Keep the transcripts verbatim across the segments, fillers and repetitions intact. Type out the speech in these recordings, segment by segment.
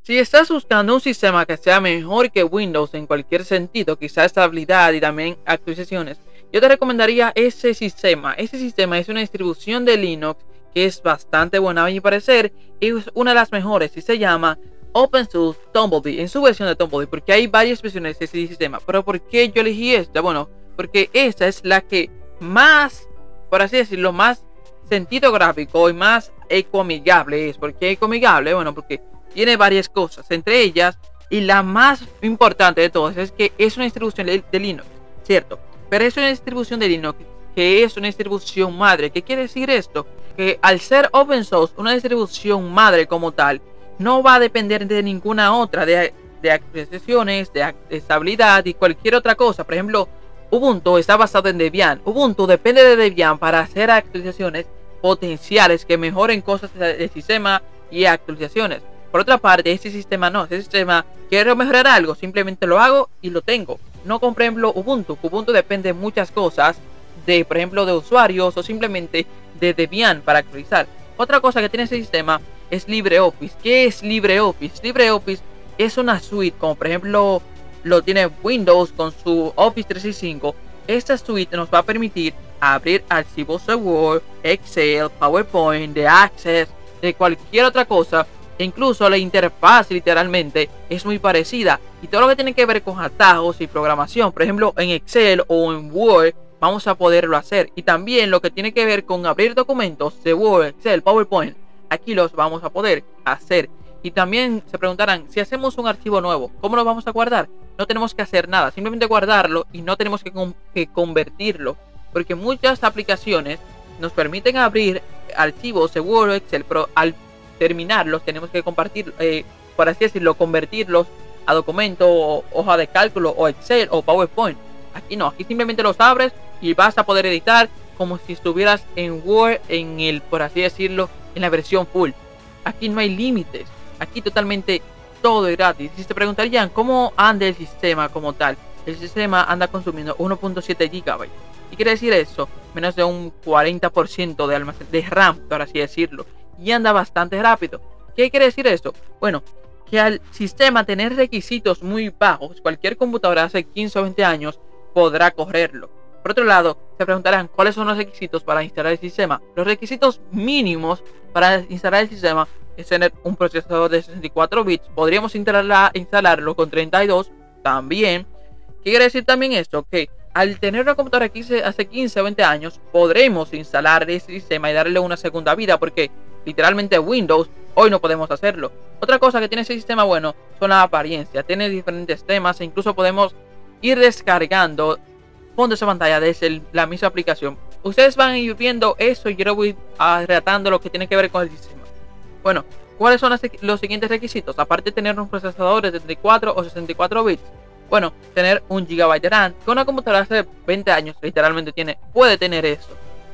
Si estás buscando un sistema que sea mejor que Windows en cualquier sentido, quizá estabilidad y también actualizaciones, yo te recomendaría ese sistema. Ese sistema es una distribución de Linux que es bastante buena a mi parecer y es una de las mejores y se llama OpenSUSE Tumblebee en su versión de Tumblebee, porque hay varias versiones de ese sistema. Pero ¿por qué yo elegí esta? Bueno, porque esta es la que más, por así decirlo, más sentido gráfico y más ecoamigable es. ¿Por qué ecoamigable? Bueno, porque tiene varias cosas, entre ellas, y la más importante de todas, es que es una distribución de, de Linux, ¿cierto? Pero es una distribución de Linux que es una distribución madre. ¿Qué quiere decir esto? Que al ser open source, una distribución madre como tal, no va a depender de ninguna otra, de, de actualizaciones, de, de estabilidad y cualquier otra cosa. Por ejemplo, Ubuntu está basado en Debian. Ubuntu depende de Debian para hacer actualizaciones potenciales que mejoren cosas del sistema y actualizaciones. Por otra parte, este sistema no, este sistema quiero mejorar algo, simplemente lo hago y lo tengo. No como por ejemplo Ubuntu, Ubuntu depende de muchas cosas, de por ejemplo de usuarios o simplemente de Debian para actualizar. Otra cosa que tiene este sistema es LibreOffice. ¿Qué es LibreOffice? LibreOffice es una suite, como por ejemplo lo tiene Windows con su Office trescientos sesenta y cinco. Esta suite nos va a permitir abrir archivos de Word, Excel, PowerPoint, de Access, de cualquier otra cosa. E incluso la interfaz literalmente es muy parecida y todo lo que tiene que ver con atajos y programación, por ejemplo en Excel o en Word, vamos a poderlo hacer. Y también lo que tiene que ver con abrir documentos de Word, Excel, PowerPoint, aquí los vamos a poder hacer. Y también se preguntarán, si hacemos un archivo nuevo, ¿cómo lo vamos a guardar? No tenemos que hacer nada, simplemente guardarlo y no tenemos que, que convertirlo, porque muchas aplicaciones nos permiten abrir archivos de Word o Excel, pero al terminarlos tenemos que compartir, eh, por así decirlo, convertirlos a documento, o, hoja de cálculo o Excel o PowerPoint. Aquí no, aquí simplemente los abres y vas a poder editar como si estuvieras en Word, en el, por así decirlo, en la versión full. Aquí no hay límites, aquí totalmente todo es gratis. Y se preguntarían cómo anda el sistema como tal. El sistema anda consumiendo uno punto siete gigabytes. ¿Y quiere decir eso? Menos de un cuarenta por ciento de almacén de RAM, por así decirlo. Y anda bastante rápido. ¿Qué quiere decir esto? Bueno, que al sistema tener requisitos muy bajos, cualquier computadora hace quince o veinte años podrá correrlo. Por otro lado, se preguntarán cuáles son los requisitos para instalar el sistema. Los requisitos mínimos para instalar el sistema es tener un procesador de sesenta y cuatro bits. Podríamos instalarla, instalarlo con treinta y dos también. ¿Qué quiere decir también esto? Que al tener una computadora que hace quince o veinte años, podremos instalar ese sistema y darle una segunda vida, porque literalmente Windows hoy no podemos hacerlo. Otra cosa que tiene ese sistema bueno son la apariencia. Tiene diferentes temas e incluso podemos ir descargando fondos de pantalla desde la misma aplicación. Ustedes van a ir viendo eso y yo voy a relatando lo que tiene que ver con el sistema. Bueno, ¿cuáles son las, los siguientes requisitos? Aparte de tener un procesador de treinta y cuatro o sesenta y cuatro bits. Bueno, tener un gigabyte de RAM, que una computadora hace veinte años literalmente tiene, puede tener eso.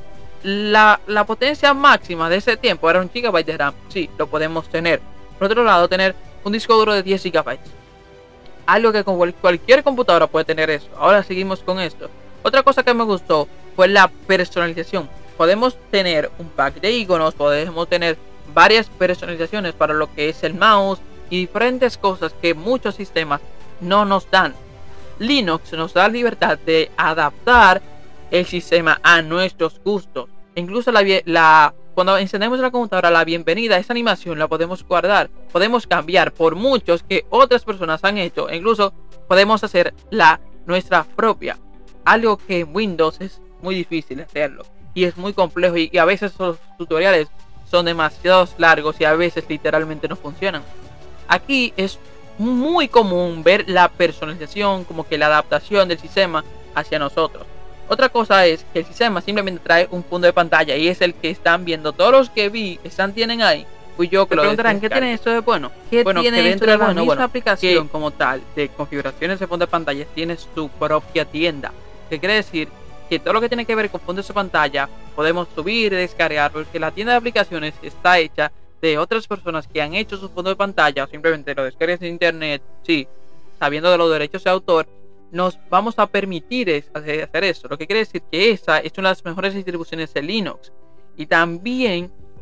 La, la potencia máxima de ese tiempo era un gigabyte de RAM, sí, lo podemos tener. Por otro lado, tener un disco duro de diez gigabytes. Algo que con cualquier computadora puede tener eso. Ahora seguimos con esto. Otra cosa que me gustó fue la personalización. Podemos tener un pack de iconos, podemos tener varias personalizaciones para lo que es el mouse y diferentes cosas que muchos sistemas no nos dan. Linux nos da la libertad de adaptar el sistema a nuestros gustos. Incluso la, la, cuando encendemos la computadora, la bienvenida, esa animación la podemos guardar. Podemos cambiar por muchos que otras personas han hecho. Incluso podemos hacer la nuestra propia. Algo que en Windows es muy difícil hacerlo. Y es muy complejo. Y, y a veces los tutoriales son demasiado largos y a veces literalmente no funcionan. Aquí es muy común ver la personalización, como que la adaptación del sistema hacia nosotros. Otra cosa es que el sistema simplemente trae un fondo de pantalla y es el que están viendo. Todos los que vi están tienen ahí. Fui yo que lo preguntarán, ¿qué tiene esto de bueno? ¿Qué bueno, tiene que dentro dentro de de la bueno? misma Bueno, aplicación que como tal de configuraciones de fondo de pantalla tienes tu propia tienda. Que quiere decir que todo lo que tiene que ver con fondos de pantalla podemos subir y descargar, porque la tienda de aplicaciones está hecha de otras personas que han hecho su fondo de pantalla o simplemente lo descargas de internet. Sí, sabiendo de los derechos de autor, nos vamos a permitir hacer eso. Lo que quiere decir que esa es una de las mejores distribuciones de Linux. Y también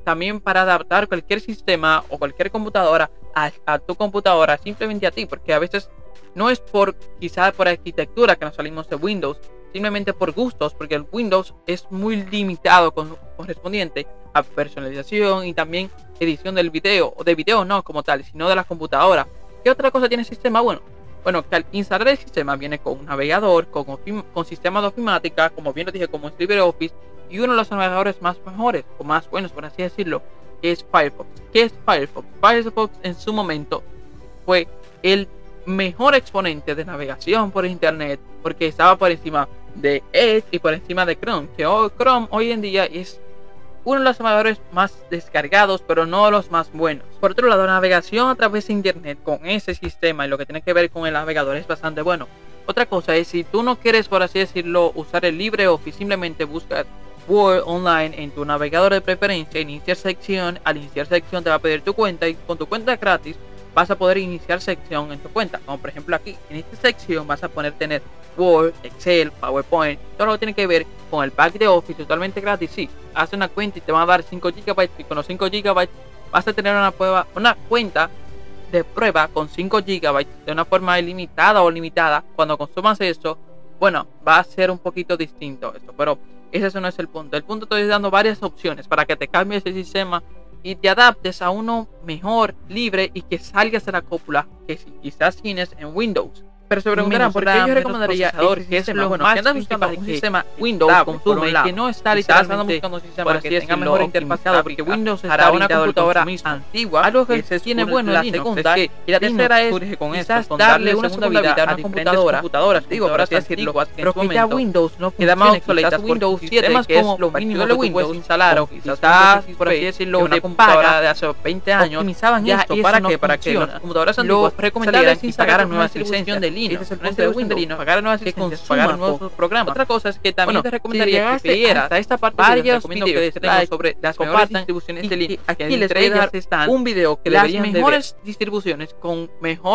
también para adaptar cualquier sistema o cualquier computadora a, a tu computadora, simplemente a ti, porque a veces no es por quizá por arquitectura que nos salimos de Windows, simplemente por gustos, porque el Windows es muy limitado con, correspondiente a personalización y también edición del video, o de video no como tal, sino de la computadora. ¿Qué otra cosa tiene el sistema? Bueno, bueno, que al instalar el sistema viene con un navegador, con, con sistema de ofimática, como bien lo dije, como es LibreOffice, y uno de los navegadores más mejores, o más buenos, por así decirlo, que es Firefox. ¿Qué es Firefox? Firefox en su momento fue el mejor exponente de navegación por internet, porque estaba por encima de Edge y por encima de Chrome, que hoy, Chrome hoy en día es uno de los navegadores más descargados, pero no los más buenos. Por otro lado, la navegación a través de internet con ese sistema y lo que tiene que ver con el navegador es bastante bueno. Otra cosa es, si tú no quieres, por así decirlo, usar el LibreOffice, simplemente buscar Word Online en tu navegador de preferencia, iniciar sección. Al iniciar sección te va a pedir tu cuenta, y con tu cuenta gratis vas a poder iniciar sección en tu cuenta, como por ejemplo aquí en esta sección vas a poder tener Word, Excel, PowerPoint, todo lo que tiene que ver con el pack de Office totalmente gratis. Sí, haz una cuenta y te van a dar cinco gigabytes, y con los cinco gigabytes vas a tener una prueba, una cuenta de prueba con cinco gigabytes de una forma ilimitada o limitada. Cuando consumas esto, bueno, va a ser un poquito distinto esto, pero ese no es el punto. El punto, estoy dando varias opciones para que te cambies el sistema y te adaptes a uno mejor, libre, y que salgas de la cúpula que si quizás tienes en Windows. Pero se preguntarán por qué yo recomendaría este que es lo bueno, más que andas buscando un sistema Windows consume y que no está literalmente buscando un sistema que tenga mejor interfacado, porque Windows está una computadora antigua. Algo que se tiene bueno en Linux es que, y la tercera es surge con esto, con darle una segunda vida a una computadora, computadoras, digo, por así decirlo, pero que ya Windows no funciona, quizás Windows siete, que es lo mínimo de Windows instalar, o quizás, por así decirlo, una computadora de hace veinte años, optimizaban esto para que para que las computadoras antiguas recomendaran que pagaran nuevas licencias de Linux. Ese es el punto de Windows, pagar nuevas licencias, pagar nuevos programas. Otra cosa es que también bueno, te recomendaría si que vieras hasta esta parte varios videos que tengo sobre las mejores distribuciones de Linux. Aquí les voy a dar un video que las mejores distribuciones con mejor